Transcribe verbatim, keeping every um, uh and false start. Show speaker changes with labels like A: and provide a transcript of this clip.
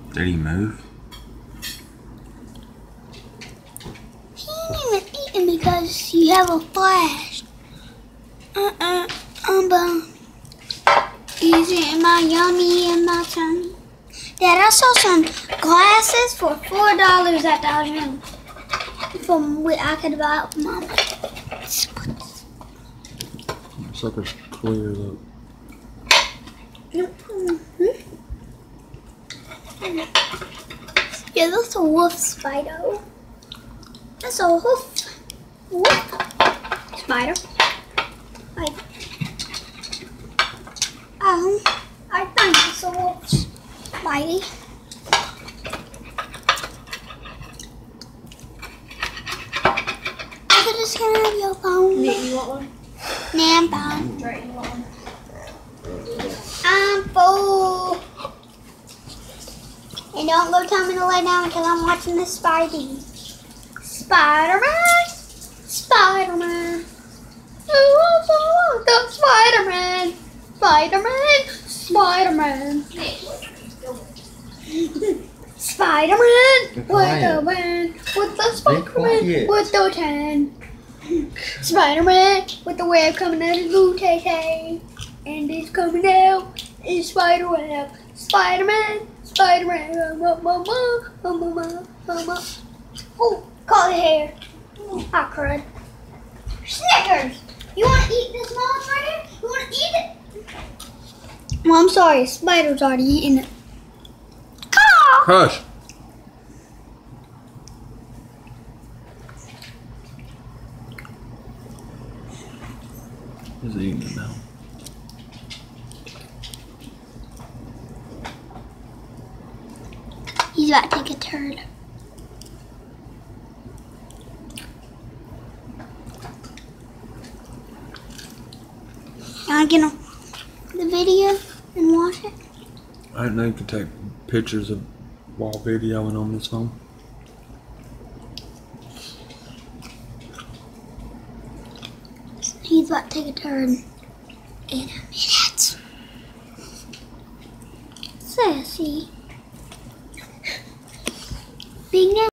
A: Did he move?
B: He ain't even eating because you have a flash. Uh-uh. I'm bone. He's eating my yummy and my tummy. Dad, I saw some glasses for four dollars at Dollar General. From what I could buy it for Mama.
A: Sucker's clear, look.
B: Mm-hmm. Yeah, that's a wolf spider. That's a wolf. Wolf spider. Like, um, I think it's a wolf spider. Look at this kind of your phone.
C: Nick, you want one?
B: Nah, I'm fine.
C: Right, you want one?
B: I'm full. And don't go tell me to lay down until I'm watching this Spidey. Spider-Man! Spider-Man! Oh, the Spider-Man! Spider-Man! Spider-Man! Spider-Man! With the man! With the Spider-Man! With the tan! Spider-Man! With the web coming out of his booty. And it's coming out in spider web. Spider-Man, Spider-Man, mama, mama, mama, mama. Oh, caught the hair. I cried. Snickers! You want to eat this moth right here? You want to eat it? Well, I'm sorry, spider's already eating it. Caw!
A: Hush! He's eating it now.
B: He's about to take a turd. You want to get on the video and watch it?
A: I didn't know you could take pictures of while videoing on this phone.
B: He's about to take a turn in a minute. Sassy. Being